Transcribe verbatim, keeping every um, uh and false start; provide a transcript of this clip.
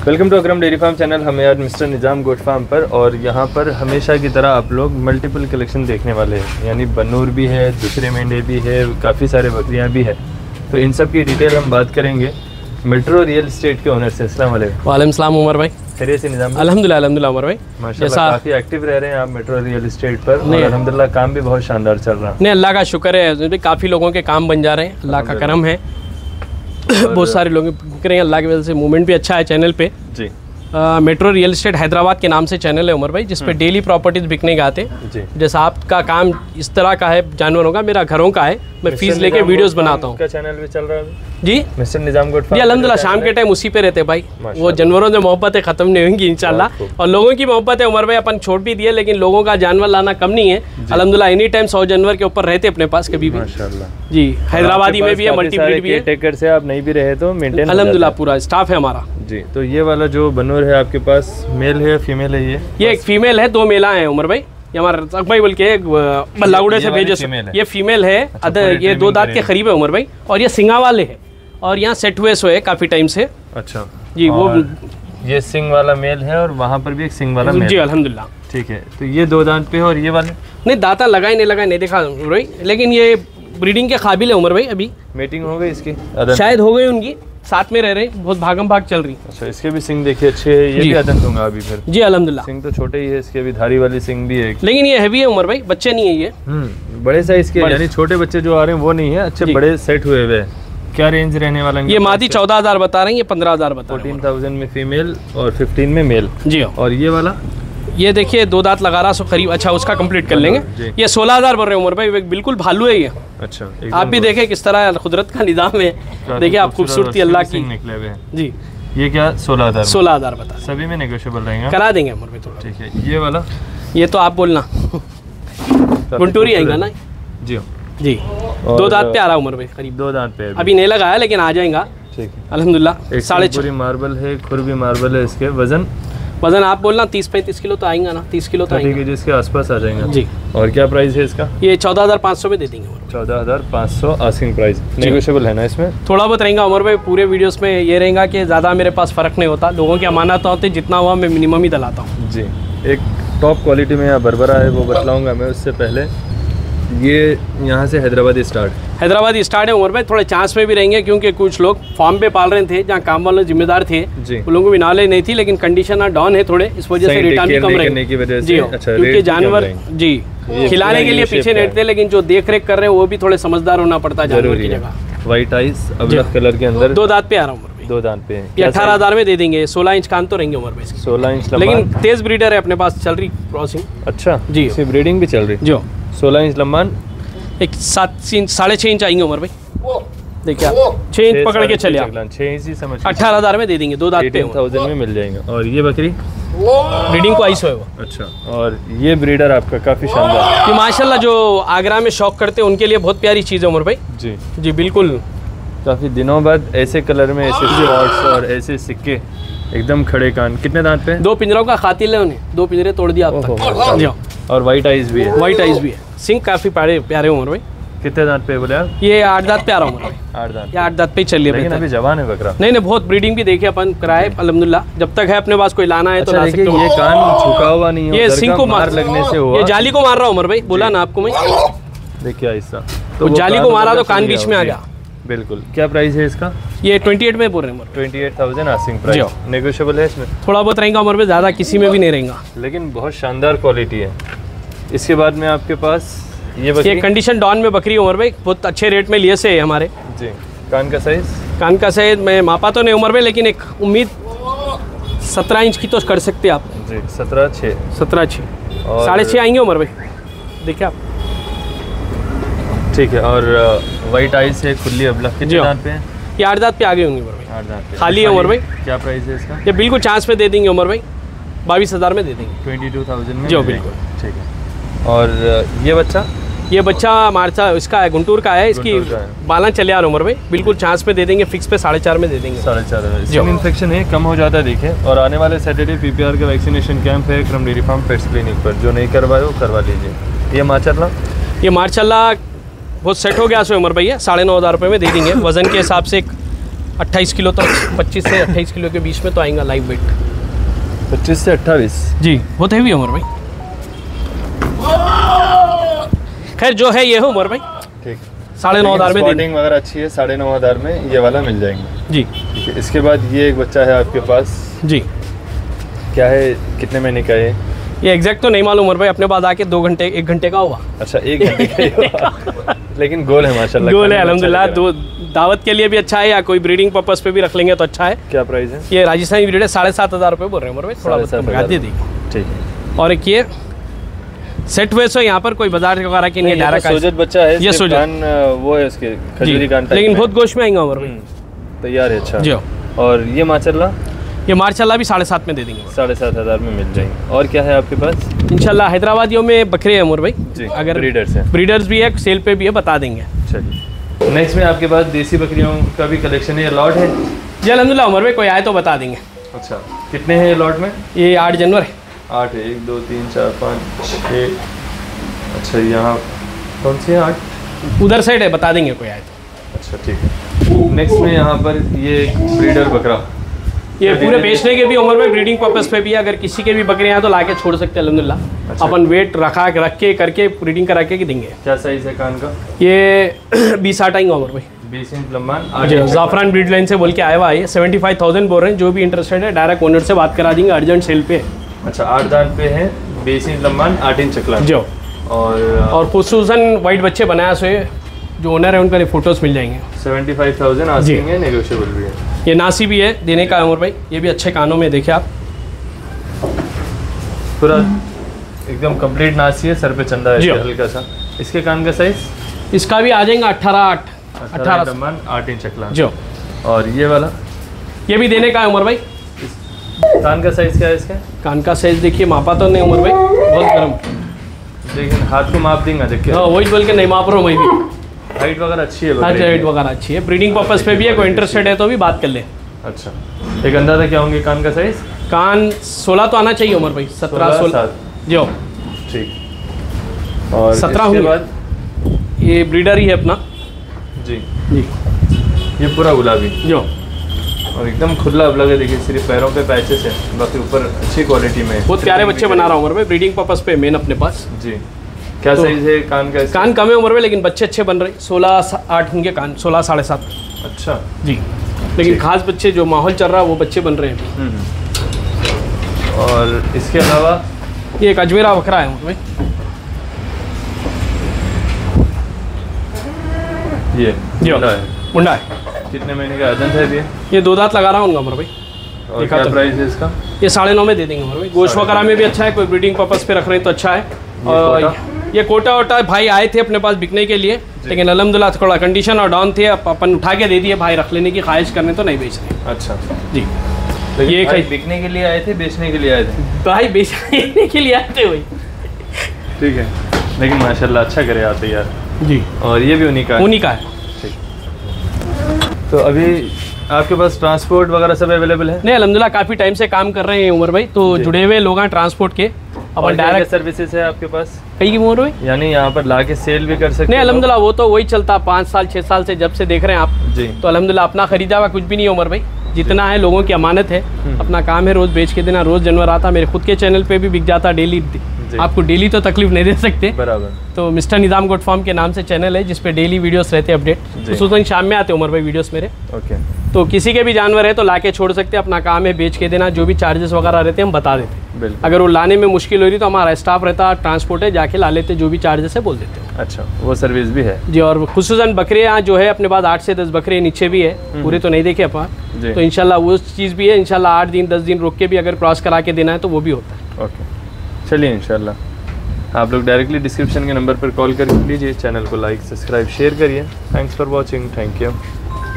Welcome to Akram dairy farm channel. हम यार mister निज़ाम goat farm पर, और यहाँ पर हमेशा की तरह आप लोग मल्टीपल कलेक्शन देखने वाले हैं। यानी बनूर भी है, दूसरे मेंढे भी है, काफ़ी सारे बकरियाँ भी है। तो इन सब की डिटेल हम बात करेंगे मेट्रो रियल एस्टेट के ओनर से। अस्सलाम वालेकुम। वालेकुम सलाम उमर भाई। खैरियत से निज़ाम? अल्हम्दुलिल्लाह अल्हम्दुलिल्लाह उमर भाई, माशाल्लाह काफ़ी एक्टिव रह रहे हैं आप मेट्रो रियल एस्टेट पर, और अल्हम्दुलिल्लाह काम भी बहुत शानदार चल रहा है। नहीं, अल्लाह का शुक्र है, काफ़ी लोगों के काम बन जा रहे हैं, अल्लाह का करम है। बहुत सारे लोग बिक रहे हैं अल्लाह की वजह से। मूवमेंट भी अच्छा है चैनल पे जी। मेट्रो रियल एस्टेट हैदराबाद के नाम से चैनल है उमर भाई, जिस पे डेली प्रॉपर्टीज बिकने के आते हैं। जैसा आपका काम इस तरह का है जानवरों का, मेरा घरों का है। मैं फीस लेके वीडियोस बनाता हूँ। चैनल भी चल रहा है जी मिस्टर निज़ाम गोट फार्म जी। अल्हम्दुलिल्लाह शाम के टाइम उसी पे रहते भाई। वो जानवरों से मोहब्बतें ख़त्म नहीं होंगी इंशाल्लाह, और लोगों की मोहब्बत है उमर भाई। अपन छोड़ भी दिए, लेकिन लोगों का जानवर लाना कम नहीं है अल्हम्दुलिल्लाह। एनी टाइम सौ जानवर के ऊपर रहते अपने पास कभी भी माशाल्लाह जी। हैदराबादी में भी है, मल्टी ब्रीड भी है। टेकर से आप नहीं भी रहे तो मेंटेन अल्हम्दुलिल्लाह पूरा स्टाफ है हमारा जी। तो ये वाला जो बनूर है आपके पास मेल है फीमेल है? ये ये एक फीमेल है, दो मेला है उमर भाई। ये हमारा रज़ाक भाई बोल के बल्लाउड़े से भेजे। ये फीमेल है, अदर ये दो दांत के करीब है उमर भाई, और ये सिंगा वाले है, और यहाँ सेट हुए सो है काफ़ी टाइम से। अच्छा जी। वो ये सिंग वाला मेल है, और वहाँ पर भी एक सिंग वाला मेल जी अल्हम्दुलिल्लाह। ठीक है। तो ये दो दांत पे है, और ये वाले नहीं दांता लगाए नहीं लगाए नहीं देखा भाई, लेकिन ये ब्रीडिंग के काबिल है उमर भाई। अभी मीटिंग हो गई इसकी? शायद हो गई उनकी, साथ में रह रहे, बहुत भागम भाग चल रही। अच्छा, इसके भी सिंग देखिए अच्छे है। ये भी अदन दूंगा अभी फिर जी अल्हम्दुलिल्लाह। सिंग तो छोटे ही है, इसके भी धारी वाली सिंग भी है, लेकिन ये हैवी है उमर भाई, बच्चे नहीं है ये। हम्म बड़े साइज के, यानी छोटे बच्चे जो आ रहे हैं वो नहीं है, अच्छे बड़े सेट हुए हुए। क्या रेंज रहने वाला है? ये मादी चौदह हजार बता रही है, पंद्रह हजार बता रही है। फोर्टीन थाउजेंड में फीमेल और फिफ्टीन में मेल जी। और ये वाला ये देखिए दो दांत लगा रहा सो करीब। अच्छा, उसका कंप्लीट कर लेंगे। ये सोलह हजार बोल रहे हैं उमर भाई, बिल्कुल भालू है ये। अच्छा, आप भी देखें किस तरह कुदरत का निज़ाम है। देखिए आप खूबसूरती अल्लाह की निकले हुए हैं जी। ये क्या सोलह हजार? सोलह हजार बता, सभी में नेगोशिएबल रहेंगे, करा देंगे उमर भाई थोड़ा। ठीक है। ये वाला ये तो आप बोलना गुंटूरी आएगा ना जी जी। दो दांत पे आ रहा उमर भाई, करीब दो दांत पे अभी नहीं लगाया, लेकिन आ जाएगा ठीक है अल्हम्दुलिल्लाह। साढ़े पूरी मार्बल है, खुर भी मार्बल है। इसके वजन वजन आप बोलना तीस पैंतीस किलो तो आएगा ना, तीस किलो तो आएगा जिसके आसपास आ जाएगा जी। और क्या प्राइस है इसका? ये चौदह हजार पाँच सौ में दे देंगे। चौदह हजार पाँच सौ आस्किंग प्राइस, नेगोशिएबल है ना इसमें? थोड़ा बहुत रहेगा उमर भाई। पूरे वीडियोस में ये रहेगा कि ज़्यादा मेरे पास फ़र्क नहीं होता, लोगों की अमानत होती, जितना हुआ मैं मिनिमम ही दलाता हूँ जी। एक टॉप क्वालिटी में यहाँ बरबरा है, वो बतलाऊँगा मैं। उससे पहले ये यहाँ से हैदराबादी स्टार्ट हैदराबादी स्टार्ट है उमर भाई। थोड़े चांस में भी रहेंगे, क्योंकि कुछ लोग फार्म पे पाल रहे थे, जहाँ काम वाले जिम्मेदार थे जी। उन लोगों को भी नॉलेज नहीं थी, लेकिन कंडीशन डाउन है थोड़े, इस वजह से रिटर्न भी कम रहेंगे जी। अच्छा, क्योंकि जानवर जी खिलाने के लिए पीछे नहीं हटते, लेकिन जो देख रेख कर रहे हैं वो भी थोड़े समझदार होना पड़ता है जानवर की जगह। व्हाइट आइस अब्लक कलर के अंदर, दो दांत पे आ रहा हूँ उमर भाई। दो दांत पे ये अठारह हजार में दे देंगे। सोलह इंच कान तो रहेंगे उमर भाई, सोलह इंच, लेकिन तेज ब्रीडर है अपने पास, चल रही क्रॉसिंग। अच्छा जी, इसकी ब्रीडिंग भी चल रही जो। सोलह इंच लंबान, एक सात इंच साढ़े छः इंच आएंगे उमर भाई। देखिए आप छः इंच पकड़ के चले, छः इंच ही समझ। अठारह हजार में दे देंगे, दो दांत पे थाउजेंड में मिल जाएंगे। और ये बकरी ब्रीडिंग को आइस है वो। अच्छा, और ये ब्रीडर आपका काफ़ी शानदार, ये माशाल्लाह जो आगरा में शौक करते हैं उनके लिए बहुत प्यारी चीज़ है उमर भाई जी जी बिल्कुल। काफ़ी दिनों बाद ऐसे कलर में ऐसे स्पॉट्स और ऐसे सिक्के, एकदम खड़े कान। कितने दांत पे? दो पिंजरों का खातिल है उन्हें, दो पिंजरे तोड़ दिया आप तक। और वाइट आइज भी है? वाइट आइज भी है। सिंह काफ़ी प्यारे प्यारे उमर भाई। कितने दांत पे बोले आप? ये आठ दांत पे आ रहा हूँ। आठ दांत, ये आठ दांत पे चलिए, लेकिन अभी जवान है बकरा। नहीं नहीं, बहुत ब्रीडिंग भी देखिए अपन कराए अल्हम्दुलिल्लाह। जब तक है अपने पास कोई लाना है तो ला सकते हो। ये कान झुका हुआ नहीं है, ये सिंह को मार लगने से हुआ। ये जाली को मार रहा उमर भाई, बोला ना आपको मैं। देखिए ऐसा तो जाली को मारा तो कान बीच में आ गया। बिल्कुल। क्या प्राइस है इसका? ये अट्ठाईस में बोल रहे हैं, अट्ठाईस थाउजेंड आस्किंग प्राइस, नेगोशिएबल है इसमें? थोड़ा बहुत रहेगा उमर भाई, ज़्यादा किसी में भी नहीं रहेगा, लेकिन बहुत शानदार क्वालिटी है। इसके बाद में आपके पास ये ये कंडीशन डॉन में बकरी उमर भाई, बहुत अच्छे रेट में लिए से हमारे जी। कान का साइज? कान का साइज मैं मापा तो नहीं उमर भाई, लेकिन एक उम्मीद सत्रह इंच की तो कर सकते हैं आप जी। सत्रह छः सत्रह छः साढ़े छः आएंगे उमर भाई, देखिए आप ठीक है। और वाइट आइस है, खुली अब्लक। कितने दांत पे है? ये आठ दांत पे आगे होंगे उमर भाई। आठ दांत पे खाली है उमर भाई। क्या प्राइस है इसका? ये बिल्कुल चांस पे दे देंगे उमर भाई, बाईस हज़ार में दे देंगे। ट्वेंटी टू थाउजेंड में जो बिल्कुल ठीक है। और ये बच्चा? ये बच्चा मारचा इसका है, गुंटूर का है। इसकी बालन चले आ रहा उमर भाई, बिल्कुल चांस पे दे देंगे, फिक्स पे साढ़े चार में दे देंगे। साढ़े चार में इन्फेक्शन है, कम हो जाता है देखिए। और आने वाले सैटरडे पीपीआर का वैक्सीनेशन कैंप है Akram dairy farm pets clinic पर, जो नहीं करवाए वो करवा लीजिए। ये माशाल्लाह ये माशाल्लाह बहुत सेट हो गया सो उमर भैया, साढ़े नौ हज़ार रुपये में दे देंगे। वज़न के हिसाब से एक अट्ठाईस किलो तो पच्चीस से अट्ठाईस किलो के बीच में तो आएगा लाइव वेट। पच्चीस से अट्ठाईस जी, बहुत हैवी उमर भाई। खैर जो है ये है उमर भाई, ठीक, साढ़े नौ हज़ार में स्पॉटिंग वगैरह अच्छी है, साढ़े नौ हज़ार में ये वाला मिल जाएंगे जी। ठीक है। इसके बाद ये एक बच्चा है आपके पास जी, क्या है, कितने महीने का है ये एग्जैक्ट तो नहीं मालूम उमर भाई, अपने पास आके दो घंटे एक घंटे का हुआ। अच्छा, एक घंटे का ही हुआ। लेकिन गोल है माशाल्लाह, गोल है अल्हम्दुलिल्लाह। दो दावत के लिए भी अच्छा है या कोई ब्रीडिंग पर्पस पे भी रख लेंगे तो अच्छा है। क्या प्राइस है? ये राजस्थानी ब्रीड है, साढ़े सात हज़ार रुपये बोल रहे हैं उमर भाई, थोड़ा बहुत कम लगा दे देंगे। ठीक है। और एक ये सेट वैसे यहाँ पर कोई बाजार वगैरह की नहीं, डायरेक्ट सोजत बच्चा है, ये सोजत कान वो है उसके खजूरी कान टाइप, लेकिन बहुत गोश्त में आएगा उमर भाई, तैयार है। अच्छा जी। और ये माशाल्लाह ये माशाल्लाह भी साढ़े सात में दे देंगे, साढ़े सात हज़ार में मिल जाएंगे। और क्या है आपके पास? इंशाल्लाह हैदराबादियों में बकरे हैं उमर भाई जी, अगर ब्रीडर्स हैं, ब्रीडर्स भी है, सेल पे भी है, बता देंगे। चलिए नेक्स्ट में आपके पास देसी बकरियों का भी कलेक्शन है, ये लॉट है जी अल्हम्दुलिल्लाह उमर भाई, कोई आए तो बता देंगे। अच्छा, कितने हैं ये लॉट में? ये आठ जानवर है। आठ है, एक दो तीन चार पाँच छः। अच्छा, यहाँ कौन सी है? आठ उधर साइड है, बता देंगे कोई आए तो। अच्छा ठीक है। नेक्स्ट में यहाँ पर ये ब्रीडर बकरा, ये पूरे बेचने के भी उमर में, ब्रीडिंग पर्पस पे भी, अगर किसी के भी बकरे हैं तो लाके छोड़ सकते हैं अल्हम्दुलिल्लाह। अच्छा। अपन वेट रखा रख के करके ब्रीडिंग करा के देंगे। क्या साइज़ है कान का? ये बीस आठ आएंगे उमर भाई, बीस इंच लंबान, जी। जाफरान ब्रीड लाइन से बोल के आया हुआ है, सेवेंटी फाइव थाउजेंड बोल रहे हैं। जो भी इंटरेस्टेड है डायरेक्ट ओनर से बात करा देंगे, अर्जेंट सेल पे। अच्छा, आठ दांत पे है, बीस इंच लंबान, आठ इंच चकला जो। और और खुसूसन वाइट बच्चे बनाया सो जो ओनर है उनका फोटोज़ मिल जाएंगे। सेवेंटी फाइव थाउजेंड आस्किंग है, नेगोशिएबल भी है। ये नासी भी है देने का उमर भाई, ये भी अच्छे कानों में देखे आप, पूरा एकदम कंप्लीट नासी है, सर पे चंदा है हल्का सा। इसके कान का साइज? इसका भी आ जाएगा अट्ठारह आठ अट्ठारह लंबान, आठ इंच चकला जो। और ये वाला ये भी देने का है उमर भाई। कान का साइज क्या है इसका? कान का साइज देखिए, मापा तो नहीं उमर भाई, बहुत गर्म, लेकिन हाथ को माप देंगे देख के। हाँ वही बोल के नहीं माप रहा हूँ मैं भी। हाइट वगैरह अच्छी है, हाँ हाइट वगैरह अच्छी है, ब्रीडिंग पर्पस पे भी है, कोई इंटरेस्टेड है तो भी बात कर ले। अच्छा, एक अंदाजा क्या होंगे कान का साइज? कान सोलह तो आना चाहिए उमर भाई, सत्रह सोलह जो। ठीक। और सत्रह इसके होंगे। बाद ये ब्रीडर ही है अपना जी जी, ये पूरा गुलाबी जो। और एकदम खुला अब लगे, देखिए सिर्फ पैरों पे पैचेस है, बाकी ऊपर अच्छी क्वालिटी में। बहुत प्यारे बच्चे बना रहा हूँ उमर भाई, ब्रीडिंग पर्पस पे मेन अपने पास जी। क्या तो साइज है कान का? कान कम है उमर भाई, लेकिन बच्चे अच्छे बन रहे, सोलह आठ होंगे कान, सोलह साढ़े सात। अच्छा जी, लेकिन खास बच्चे जो माहौल चल रहा है वो बच्चे बन रहे हैं। हम्म। और इसके अलावा ये एक अजमेरा बकरा है उमर भाई, ये मुंडा है, मुंडा है। कितने महीने का अदंत है ये? ये दो दांत लगा रहा हूँ उमर भाई। और क्या तो प्राइस है इसका? ये साढ़े नौ में दे देंगे उमर भाई, गोश्त वगैरह में भी अच्छा है, कोई ब्रीडिंग पर्पस पे रख रहे हैं तो अच्छा है। और ये कोटा वोटा भाई आए थे अपने पास बिकने के लिए, लेकिन अल्हम्दुलिल्लाह थोड़ा कंडीशन और डाउन थे, अपन उठा के दे दिए, भाई रख लेने की ख्वाहिश करने तो नहीं बेच रहे। अच्छा जी, तो ये ये कहीं- बिकने के लिए आए थे, बेचने के लिए आए थे? भाई बेचने के लिए आते हुए। ठीक है, लेकिन माशाल्लाह अच्छा करे आते यार जी। और ये भी उन्हीं का है? उन्हीं का है। तो अभी आपके पास ट्रांसपोर्ट वगैरह सब अवेलेबल है? नहीं अल्हम्दुलिल्लाह काफ़ी टाइम से काम कर रहे हैं उमर भाई, तो जुड़े हुए लोग हैं ट्रांसपोर्ट के। अपन डायरेक्ट सर्विसेज है आपके पास कहीं की उमर भाई, यानी यहाँ पर ला के सेल भी कर सकते नहीं हैं? अल्हम्दुलिल्लाह वो तो वही चलता, पाँच साल छः साल से जब से देख रहे हैं आप जी। तो अल्हम्दुलिल्लाह अपना खरीदा हुआ कुछ भी नहीं है उमर भाई, जितना है लोगों की अमानत है, अपना काम है रोज़ बेच के देना, रोज़ जानवर आता, मेरे खुद के चैनल पे भी बिक जाता डेली, आपको डेली तो तकलीफ नहीं दे सकते। बराबर। तो मिस्टर निज़ाम गोट फार्म के नाम से चैनल है जिसपे डेली वीडियोस रहते हैं अपडेट, खुसूसन शाम में आते उमर भाई वीडियोस मेरे। ओके। तो किसी के भी जानवर है तो लाके छोड़ सकते हैं, अपना काम है बेच के देना, जो भी चार्जेस वगैरह रहते हैं हम बता देते हैं। बिल्कुल। अगर वो लाने में मुश्किल हो रही तो हमारा स्टाफ रहता, ट्रांसपोर्ट है, जाके ला लेते, जो भी चार्जेस है बोल देते हैं। अच्छा, वो सर्विस भी है जी। और खुसूसन बकरे यहाँ जो है अपने पास आठ से दस बकरे नीचे भी है, पूरे तो नहीं देखे अपन, तो इंशाल्लाह वो चीज़ भी है, इंशाल्लाह आठ दिन दस दिन रुक के भी अगर क्रॉस करा के देना है तो वो भी होता है। ओके, चलिए इंशाल्लाह आप लोग डायरेक्टली डिस्क्रिप्शन के नंबर पर कॉल कर लीजिए, चैनल को लाइक सब्सक्राइब शेयर करिए। Thanks for watching, thank you.